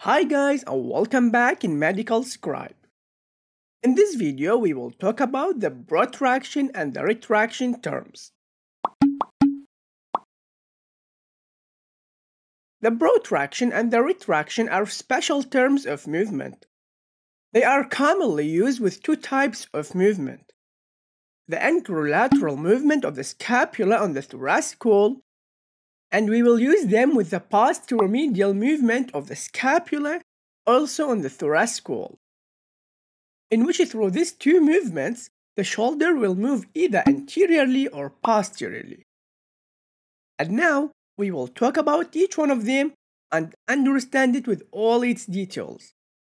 Hi guys and welcome back in Medical Scribe. In this video we will talk about the protraction and the retraction terms. The protraction and the retraction are special terms of movement. They are commonly used with two types of movement. The anterolateral movement of the scapula on the thoracic wall, and we will use them with the posteromedial movement of the scapula also on the thoracic wall, in which through these two movements, the shoulder will move either anteriorly or posteriorly. And now, we will talk about each one of them and understand it with all its details.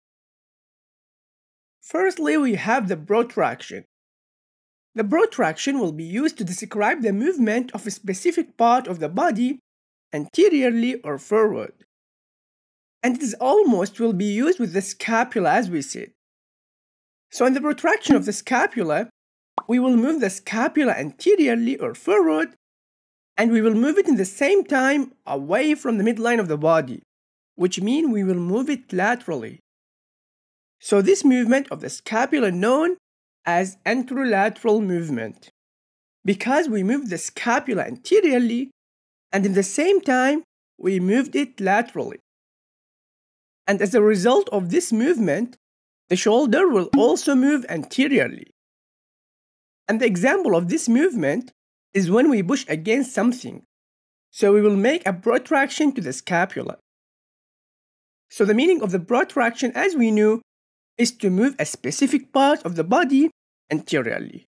Firstly, we have the protraction. The protraction will be used to describe the movement of a specific part of the body anteriorly or forward. And it is almost will be used with the scapula as we said. So in the protraction of the scapula, we will move the scapula anteriorly or forward, and we will move it in the same time away from the midline of the body, which means we will move it laterally. So this movement of the scapula known as anterolateral movement, because we moved the scapula anteriorly and in the same time we moved it laterally. And as a result of this movement, the shoulder will also move anteriorly. And the example of this movement is when we push against something. So we will make a protraction to the scapula. So the meaning of the protraction, as we knew, is to move a specific part of the body anteriorly.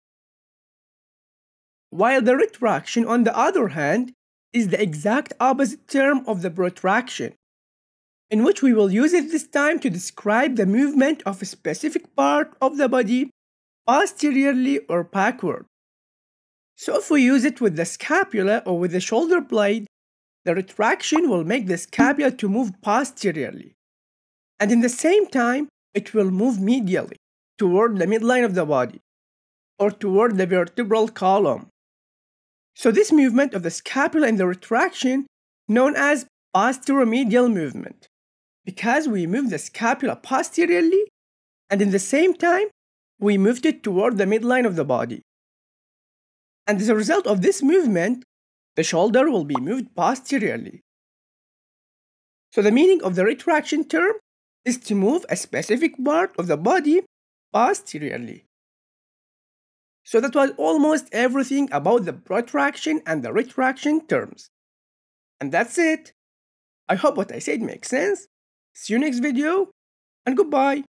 While the retraction, on the other hand, is the exact opposite term of the protraction, in which we will use it this time to describe the movement of a specific part of the body posteriorly or backward. So if we use it with the scapula or with the shoulder blade, the retraction will make the scapula to move posteriorly. And in the same time, it will move medially toward the midline of the body or toward the vertebral column. So this movement of the scapula in the retraction known as posteromedial movement, because we moved the scapula posteriorly and in the same time we moved it toward the midline of the body. And as a result of this movement, the shoulder will be moved posteriorly. So the meaning of the retraction term is to move a specific part of the body posteriorly. So that was almost everything about the protraction and the retraction terms. And that's it. I hope what I said makes sense. See you next video and goodbye.